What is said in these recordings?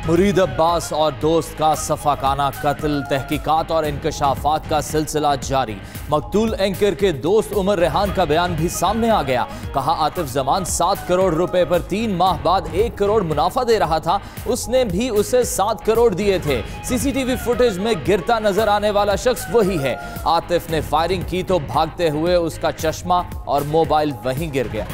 मुरीद अब्बास और दोस्त का सफाकाना कत्ल, तहकीकात और इंकशाफात का सिलसिला जारी। मकतूल एंकर के दोस्त उमर रेहान का बयान भी सामने आ गया। कहा आतिफ जमान 7 करोड़ रुपए पर 3 माह बाद 1 करोड़ मुनाफा दे रहा था, उसने भी उसे 7 करोड़ दिए थे। सीसीटीवी फुटेज में गिरता नजर आने वाला शख्स वही है। आतिफ ने फायरिंग की तो भागते हुए उसका चश्मा और मोबाइल वहीं गिर गया।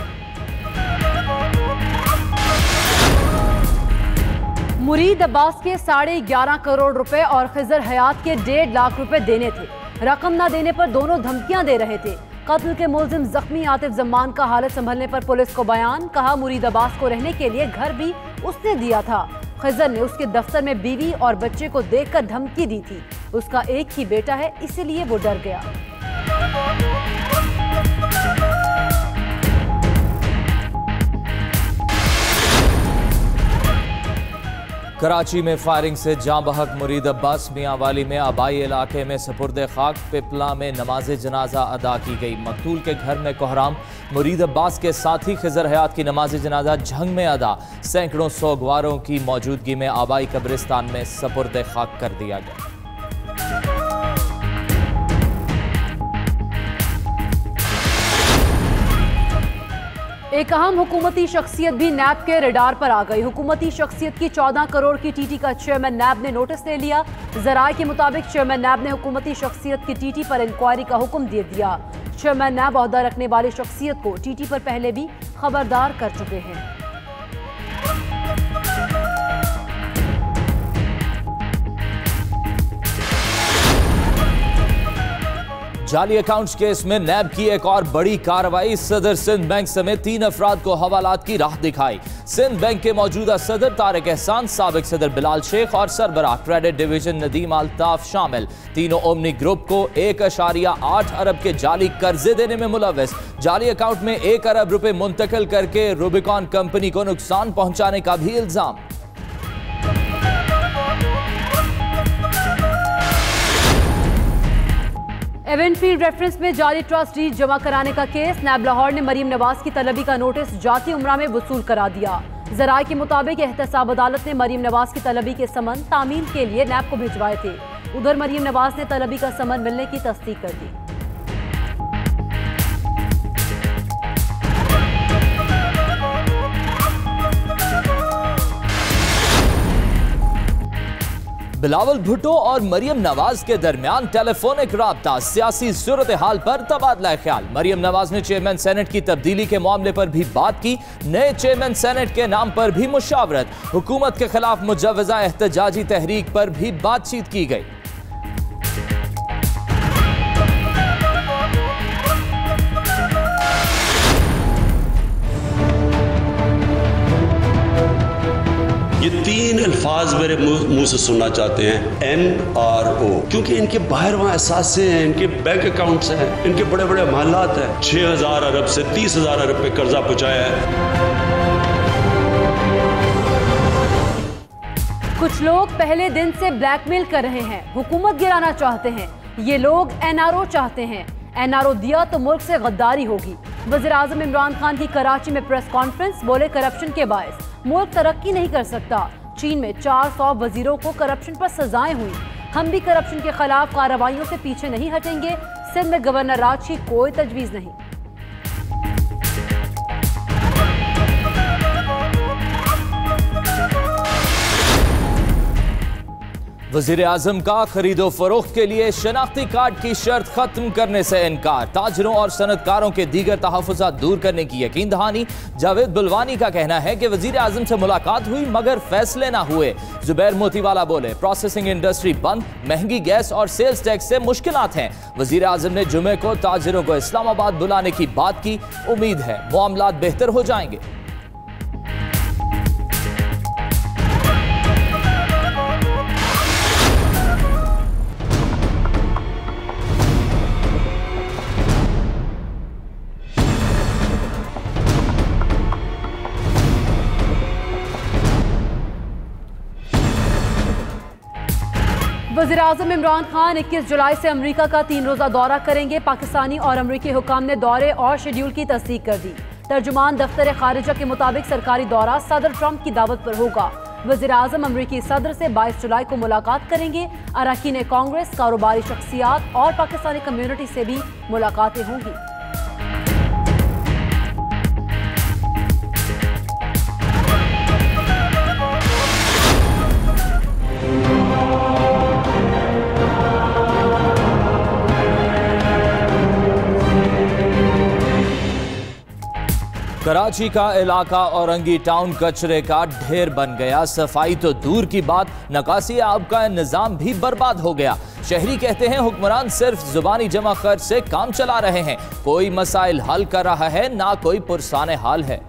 मुरीद अब्बास के 11.5 करोड़ रुपए और खिजर हयात के 1.5 लाख रुपए देने थे। रकम न देने पर दोनों धमकियां दे रहे थे। कत्ल के मुलजिम जख्मी आतिफ जमान का हालत संभलने पर पुलिस को बयान। कहा मुरीद अब्बास को रहने के लिए घर भी उसने दिया था। खिजर ने उसके दफ्तर में बीवी और बच्चे को देखकर धमकी दी थी। उसका एक ही बेटा है, इसीलिए वो डर गया। कराची में फायरिंग से जाँ बहक मुरीद अब्बास मियांवाली में आबाई इलाके में सपुर्द खाक, पिपला में नमाज जनाजा अदा की गई। मकतूल के घर में कोहराम, मुरीद अब्बास के साथी खिजर हयात की नमाज जनाजा झंग में अदा। सैकड़ों सोगवारों की मौजूदगी में आबाई कब्रिस्तान में सपुर्द खाक कर दिया गया। एक अहम हुकूमती शख्सियत भी नैब के रडार पर आ गई। हुकूमती शख्सियत की 14 करोड़ की टीटी का चेयरमैन नैब ने नोटिस ले लिया। जराये के मुताबिक चेयरमैन नैब ने हुकूमती शख्सियत की टीटी पर इंक्वायरी का हुक्म दे दिया। चेयरमैन नैब ओहदा रखने वाली शख्सियत को टीटी पर पहले भी खबरदार कर चुके हैं। जाली अकाउंट्स केस में नैब की एक और बड़ी कार्रवाई। सदर सिंध बैंक समेत 3 अफराद को हवालात की राह दिखाई। सिंध बैंक के मौजूदा सदर तारिक एहसान, साबिक सदर बिलाल शेख और सरबराह क्रेडिट डिवीजन नदीम अल्ताफ शामिल। तीनों ओमनी ग्रुप को 1.8 अरब के जाली कर्जे देने में मुलव्वस। जाली अकाउंट में 1 अरब रुपए मुंतकिल करके रूबिकॉन कंपनी को नुकसान पहुंचाने का भी इल्जाम। एवेंफील्ड रेफरेंस में जाली ट्रस्ट डीड जमा कराने का केस। नैब लाहौर ने मरीम नवाज की तलबी का नोटिस जाती उम्रा में वसूल करा दिया। जराये के मुताबिक एहतसाब अदालत ने मरीम नवाज की तलबी के समन तामील के लिए नैब को भिजवाए थे। उधर मरीम नवाज ने तलबी का समन मिलने की तस्दीक कर दी। बिलावल भुट्टो और मरियम नवाज के दरमियान टेलीफोनिक राब्ता, सियासी सूरत हाल पर तबादला ख्याल। मरियम नवाज ने चेयरमैन सेनेट की तब्दीली के मामले पर भी बात की। नए चेयरमैन सेनेट के नाम पर भी मुशावरत। हुकूमत के खिलाफ मुजव्वजा एहतजाजी तहरीक पर भी बातचीत की गई। ये 3 अल्फाज मेरे मुंह से सुनना चाहते हैं, NRO, क्योंकि इनके बाहर वहाँ एहसासे हैं, इनके बैंक अकाउंट्स हैं, इनके बड़े बड़े महलात हैं। 6,000 अरब से 30,000 अरब पे कर्जा पहुंचाया है। कुछ लोग पहले दिन से ब्लैकमेल कर रहे हैं, हुकूमत गिराना चाहते हैं। ये लोग NRO चाहते हैं। NRO दिया तो मुल्क से गद्दारी होगी। वज़ीर आज़म इमरान खान की कराची में प्रेस कॉन्फ्रेंस, बोले करप्शन के बायस मुल्क तरक्की नहीं कर सकता। चीन में 400 वजीरों को करप्शन पर सजाएं हुई। हम भी करप्शन के खिलाफ कार्रवाइयों से पीछे नहीं हटेंगे। सिंध में गवर्नर राज की कोई तजवीज़ नहीं। वज़ीर आज़म का खरीदो फरोख्त के लिए शनाख्ती कार्ड की शर्त खत्म करने से इनकार। ताजरों और सनतकारों के दीगर तहफ़्फ़ुज़ात दूर करने की यकीन दहानी। जावेद बुलवानी का कहना है कि वज़ीर आज़म से मुलाकात हुई मगर फैसले ना हुए। जुबैर मोतीवाला बोले प्रोसेसिंग इंडस्ट्री बंद, महंगी गैस और सेल्स टैक्स से मुश्किलात हैं। वज़ीर आज़म ने जुमे को ताजरों को इस्लामाबाद बुलाने की बात की। उम्मीद है मामलात बेहतर हो जाएंगे। वज़ीर-ए-आज़म इमरान खान 21 जुलाई से अमेरिका का 3 रोज़ा दौरा करेंगे। पाकिस्तानी और अमेरिकी हुकाम ने दौरे और शेड्यूल की तस्दीक कर दी। तर्जुमान दफ्तर खारिजा के मुताबिक सरकारी दौरा सदर ट्रंप की दावत पर होगा। वज़ीर-ए-आज़म अमरीकी सदर से 22 जुलाई को मुलाकात करेंगे। अरकान कांग्रेस, कारोबारी शख्सियात और पाकिस्तानी कम्युनिटी से भी मुलाकातें होंगी। कराची का इलाका औरंगी टाउन कचरे का ढेर बन गया। सफाई तो दूर की बात, नकासी आब का निजाम भी बर्बाद हो गया। शहरी कहते हैं हुक्मरान सिर्फ जुबानी जमा खर्च से काम चला रहे हैं, कोई मसाइल हल कर रहा है ना कोई पुरसाने हाल है।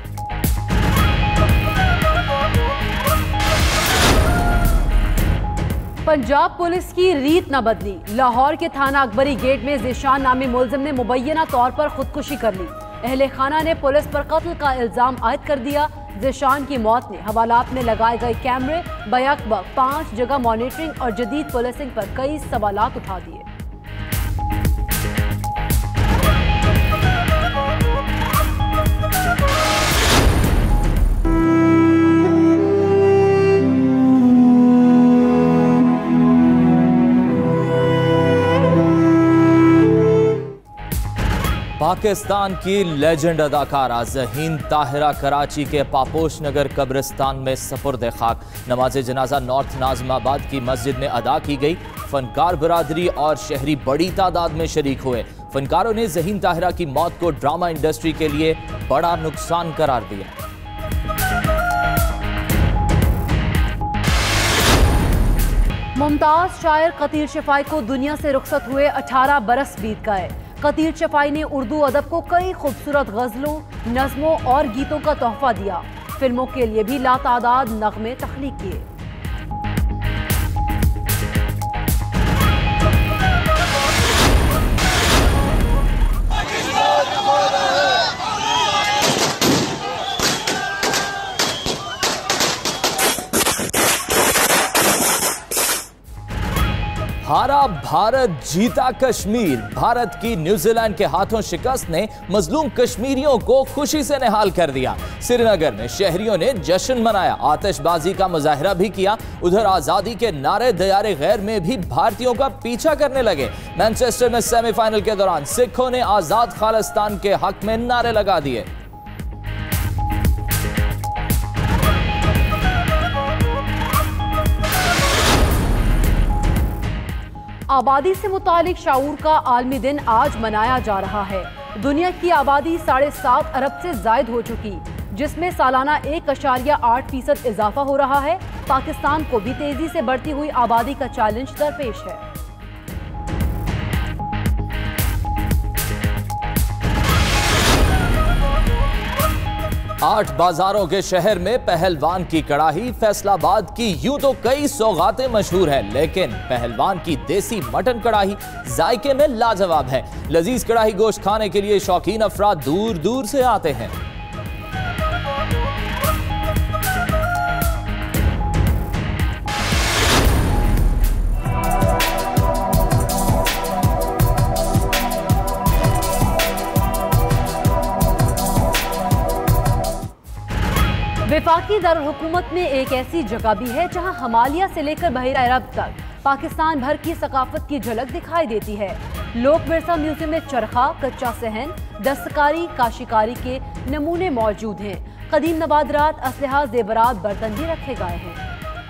पंजाब पुलिस की रीत न बदली। लाहौर के थाना अकबरी गेट में ज़ीशान नामी मुलजिम ने मुबैना तौर पर खुदकुशी कर ली। अहले खाना ने पुलिस पर कत्ल का इल्जाम आयद कर दिया। ज़ीशान की मौत ने हवालात में लगाए गए कैमरे, बैक वक्त 5 जगह मॉनिटरिंग और जदीद पुलिसिंग पर कई सवालात उठा दिए। पाकिस्तान की लेजेंड अदाकारा ज़हीन ताहिरा कराची के पापोश नगर कब्रिस्तान में सपुर्द खाक। नमाज जनाजा नॉर्थ नाज़िमाबाद की मस्जिद में अदा की गई। फनकार बरादरी और शहरी बड़ी तादाद में शरीक हुए। फनकारों ने ज़हीन ताहिरा की मौत को ड्रामा इंडस्ट्री के लिए बड़ा नुकसान करार दिया। मुमताज शायर कतीर शफाई को दुनिया से रुखसत हुए 18 बरस बीत गए। कतीर शफाई ने उर्दू अदब को कई खूबसूरत गज़लों, नज़्मों और गीतों का तोहफा दिया। फिल्मों के लिए भी लातादाद नग़्मे तख्लीक किए। हारा भारत, जीता कश्मीर। भारत की न्यूजीलैंड के हाथों शिकस्त ने मजलूम कश्मीरियों को खुशी से निहाल कर दिया। श्रीनगर में शहरियों ने जश्न मनाया, आतिशबाजी का मुजाहिरा भी किया। उधर आजादी के नारे दयारे गैर में भी भारतीयों का पीछा करने लगे। मैनचेस्टर में सेमीफाइनल के दौरान सिखों ने आजाद खालिस्तान के हक में नारे लगा दिए। आबादी से मुतालिक शाऊर का आलमी दिन आज मनाया जा रहा है। दुनिया की आबादी 7.5 अरब से जायद हो चुकी, जिसमें सालाना 1.8% इजाफा हो रहा है। पाकिस्तान को भी तेजी से बढ़ती हुई आबादी का चैलेंज दरपेश है। आठ बाजारों के शहर में पहलवान की कड़ाही। फैसलाबाद की यूं तो कई सौगातें मशहूर हैं, लेकिन पहलवान की देसी मटन कड़ाही जायके में लाजवाब है। लजीज कड़ाही गोश्त खाने के लिए शौकीन अफराद दूर दूर से आते हैं। वफाकी दारुल-हुकूमत में एक ऐसी जगह भी है जहां हिमालय से लेकर बहरा अरब तक पाकिस्तान भर की सकाफत की झलक दिखाई देती है। लोक विरसा म्यूजियम में चरखा, कच्चा सहन, दस्तकारी, काशीकारी के नमूने मौजूद हैं। कदीम नवादरात, असलहा, जेवरात, बर्तन भी रखे गए हैं।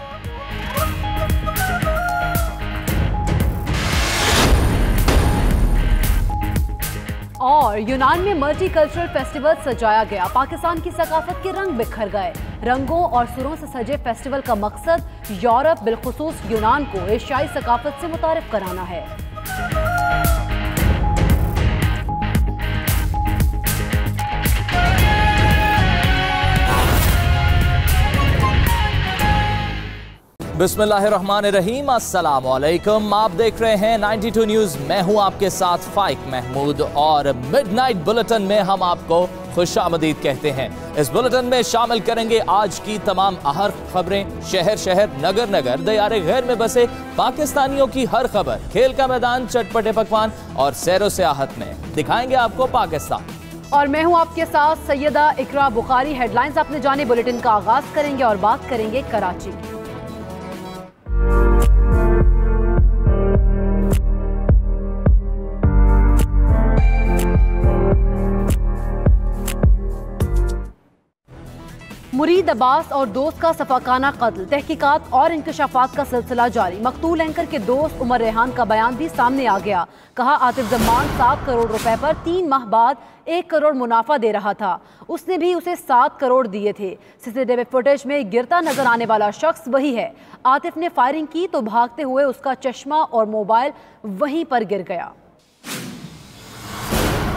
और यूनान में मल्टी कल्चरल फेस्टिवल सजाया गया। पाकिस्तान की सकाफत के रंग बिखर गए। रंगों और सुरों से सजे फेस्टिवल का मकसद यूरोप, बिलखुसूस यूनान को एशियाई सकाफत से मुतारिफ कराना है। बिस्मिल्लाहिर्रहमानिर्रहीम, अस्सलाम वालेकुम। आप देख रहे हैं 92 न्यूज़। मैं हूं आपके साथ फाइक महमूद और मिडनाइट बुलेटिन में हम आपको खुशामदीद कहते हैं। इस बुलेटिन में शामिल करेंगे आज की तमाम अहम खबरें, शहर शहर, नगर नगर, दयारे गैर में बसे पाकिस्तानियों की हर खबर, खेल का मैदान, चटपटे पकवान और सैरो सियाहत में दिखाएंगे आपको पाकिस्तान। और मैं हूं आपके साथ सैयदा इकरा बुखारी। हेडलाइंस आपने जाने, बुलेटिन का आगाज करेंगे और बात करेंगे कराची की। मुरीद अब्बास और दोस्त का सफाकाना कत्ल, तहकीकात और इंकशाफात का सिलसिला जारी। मकतूल एंकर के दोस्त उमर रेहान का बयान भी सामने आ गया। कहा आतिफ जमान 7 करोड़ रुपए पर 3 माह बाद 1 करोड़ मुनाफा दे रहा था, उसने भी उसे 7 करोड़ दिए थे। सीसीटीवी फुटेज में गिरता नजर आने वाला शख्स वही है। आतिफ ने फायरिंग की तो भागते हुए उसका चश्मा और मोबाइल वहीं पर गिर गया।